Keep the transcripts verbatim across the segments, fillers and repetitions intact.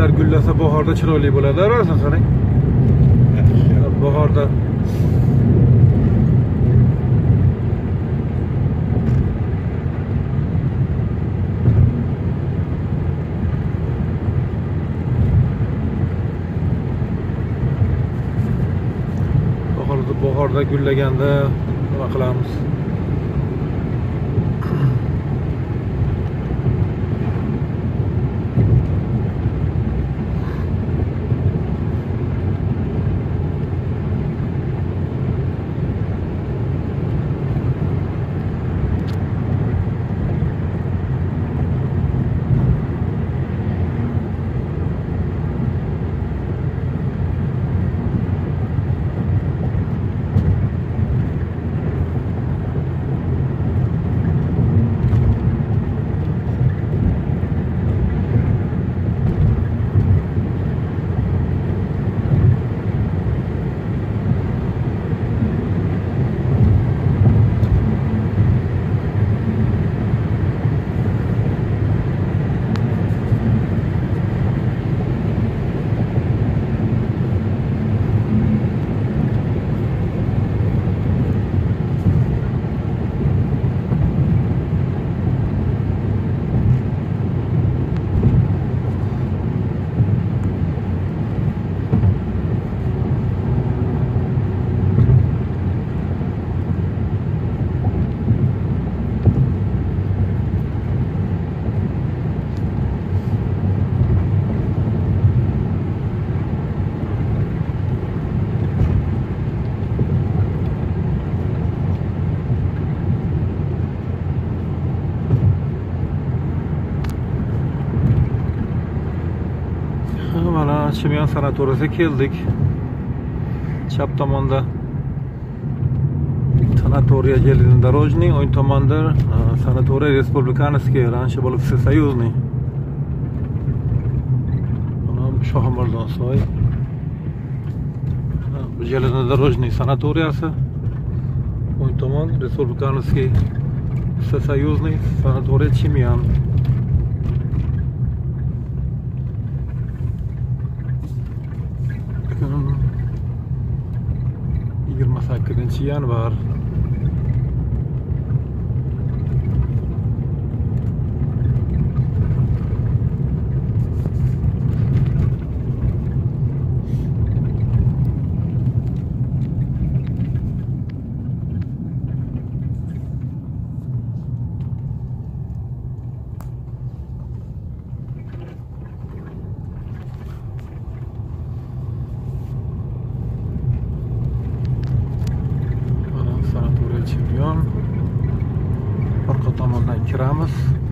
gullar gullasa bahorda chiroyli bo'ladi, rosa qarang. Bahorda bahorda bahorda gullaganda nima qilamiz? mana Chimyon sanatoriyasiga keldik. Chap tomonda sanatoriya железнодорожный, o'ng tomonda sanatoriya Respublikanskiy, раньше был Всесоюзный. Mana Shohimardonsoy. железнодорожный sanatoriyasi. O'ng tomon Respublikanskiy, Всесоюзный sanatoriya Chimyon. yigirma sakkizinchi yanvar. Chimyon. Orqa tomondan kiramiz.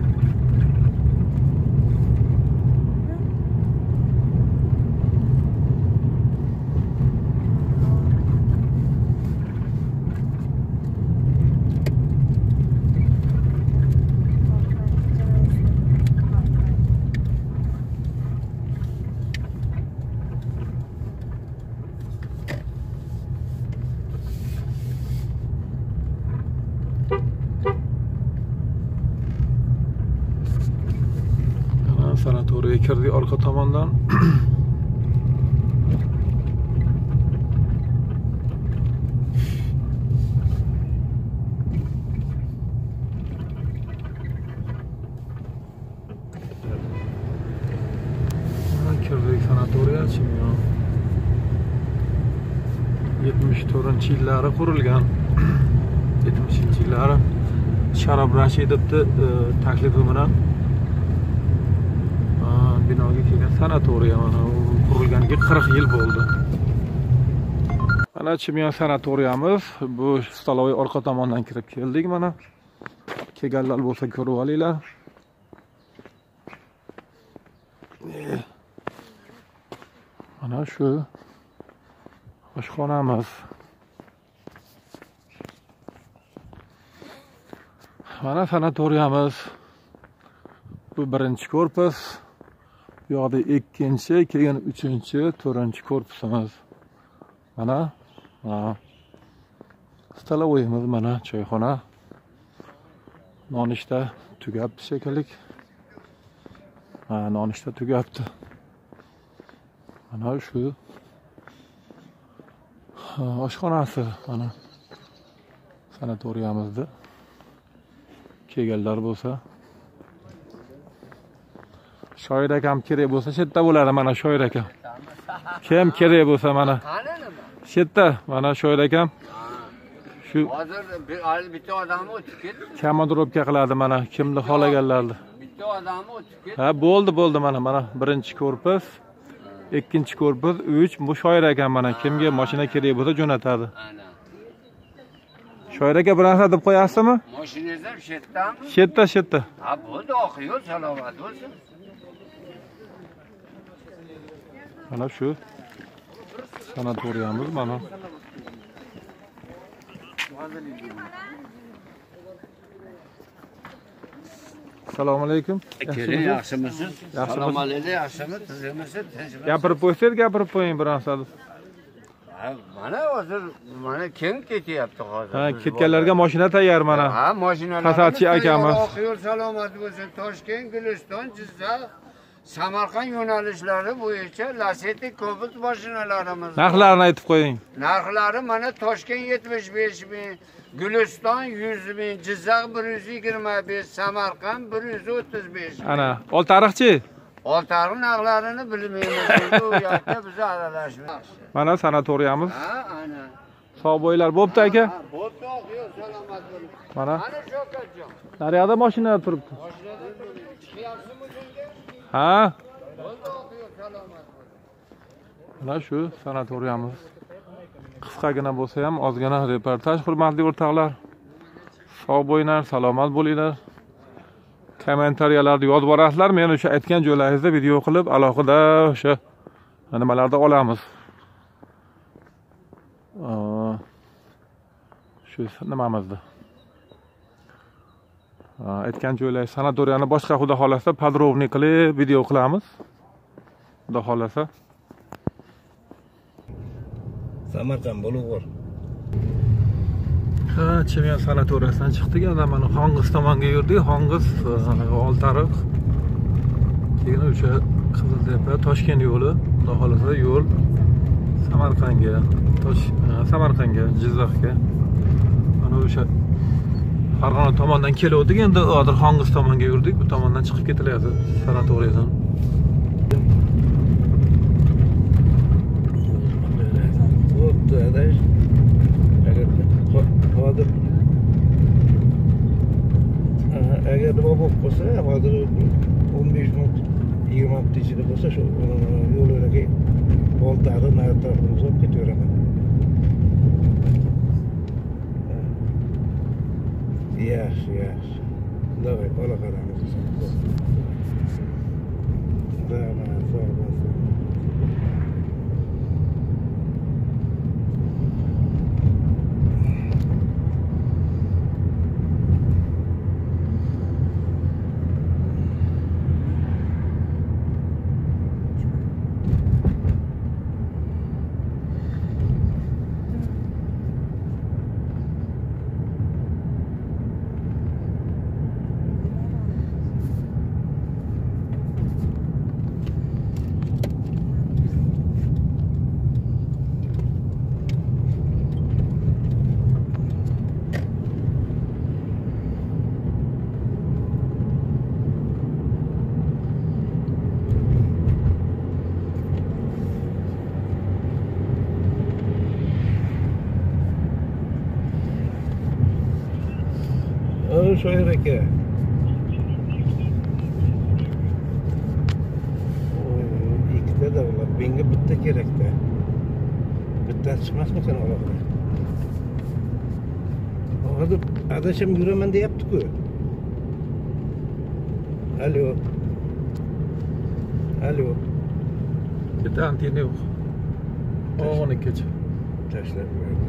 Sanatoriyaga kirdik orqa tomondan. Kirdik sanatoriya Chimyon. yetmish to'rtinchi yillari qurilgan. yetmishinchi yillari Sharob Rashidovning taklifi bilan binoga kelgan sanatoriya, mana u qurilganiga qirq yil bo'ldi. Mana Chimyon sanatoriyamiz. Bu stolovoy orqa tomondan kirib keldik mana. Kelganlar bo'lsa ko'rib olinglar. Mana shu oshxonamiz. Mana sanatoriyamiz. Bu birinchi korpus. Bu yoqda ikkinchi, keyin uchinchi, to'rtinchi korpusimiz. Mana, mana stolovoyimiz, mana choyxona. Nonushta tugabdi shekilli. Ha, nonushta tugabdi. Mana shu oshxonasi, mana sanatoriyamizda kelganlar bo'lsa, Shoir akam kerak bo'lsa, shu yerda bo'ladi. Mana Shoir akam. Kim kerak bo'lsa mana shu yerda, mana Shoir akam. Shu hozir bir bitta odam o'tib ketdi. Komandirovka qiladi mana kimni xohlaganlarni. Bitta odam o'tib ketdi. Ha, bo'ldi, bo'ldi mana mana birinchi korpus, ikkinchi korpus, uch bu Shoir akam mana kimga mashina kerak bo'lsa jo'natadi. Ana. Shoir aka bir narsa deb qo'yasizmi? Mashinangizda shu yerdami? Shu yerda, shu yerda. Ha, bo'ldi, oq yo'l salomat bo'lsin. Mana shu sanatoriyamiz mana. Assalomu alaykum. Keling, yaxshimisiz? Assalomu alaykum, yaxshimi? Tizimisiz? Gapirib qo'ysangiz, gapirib qo'ying bir narsa. Ha, mana hozir mana kim ketyapti hozir? Ha, ketganlarga mashina tayyor mana. Ha, mashinalar. Tasalchi akamiz. Oq yo'l salomat bo'lsin. Toshkent, Guliston, Jizzax, Samarqand yo'nalishlari bo'yicha Lacetti Cobalt mashinalarimiz. Narxlarini aytib qo'ying. Narxlari mana Toshkent yetmish besh ming, Guliston yuz ming, Jizzax bir yuz yigirma besh, Samarqand bir yuz o'ttiz besh. Ana, Oltariqchi? Oltariq narxlarini bilmaymiz. Bu yoqda biz aralashmaymiz. Mana sanatoriyamiz. Ha, ana. Sog' bo'ylar bo'pti aka. Bo'pti, oq yo'l salomat bo'ling. Mana Mana Shavkatjon. naryoqda mashina turibdi. Mashinada chiqyapsizmi senga? Ha? Bo'ldi, oq yo'l salomat bo'ling. Mana shu sanatoriyamiz. Qisqagina bo'lsa ham ozgina reportaj. Hurmatli o'rtoqlar, sog' bo'linglar, salomat bo'linglar. Kommentariyalarda yozib borasizlar. Men o'sha aytgan joylaringizda video qilib, alohida o'sha nimalarda olamiz. Shu nimamizda. Aytgan joylar sanatoriyani boshqa xudo xolasa podrobniy qilib video qilamiz. Xudo xolasa. Samarqand Bulug'ur. Ha, Chimyon sanatoriyasidan chiqdik. Ana mana Xongiz tomonga yurdik. Xongiz, Oltariq. Keyin o'sha Qiziltepa, Toshkent yo'li, xudo xolasa yo'l Samarqandga, Tosh Samarqandga, Jizzaxga. Mana o'sha Farg'ona tomondan keldik. Endi hozir Xongiz tomonga yurdik. Bu tomondan chiqib ketilyapti sanatoriyadan. Bo'pti, adash. Agar hozir agar nima bo'lib qolsa, hozir o'n besh minut yigirma minut ichida bo'lsa, shu yo'llarga Oltariq naryoq tarafimiz olib ketaveraman. Yaxshi, yaxshi. Davay, ola qaramiz. Rahmat, sog' bo'lsin. Shoir aka. Ikkita davlat, menga bitta kerak-da. Bittasi chiqmasmikan alohida? Hozir adashim yuraman deyapti-ku. Alo. Alo. Bitta antenna yo'q. o'n ikkigacha. Tashlab qo'ydi.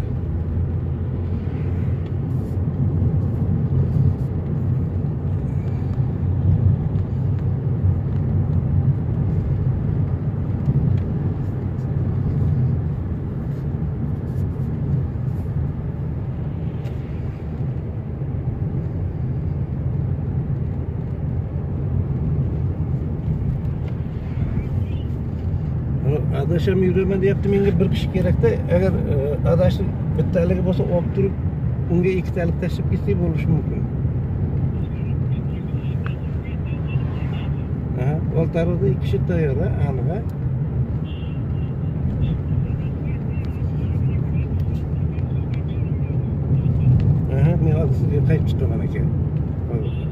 adasham yuraman deyapti, menga bir kishi kerakda. Agar adashib bittaligi bo'lsa olib turib, unga ikkitalik tashlab ketsak bo'lishi mumkin. Ha, oltarida ikki kishi tayyor, aniq. Ha, men hozir sizga qaytib chiqaman aka.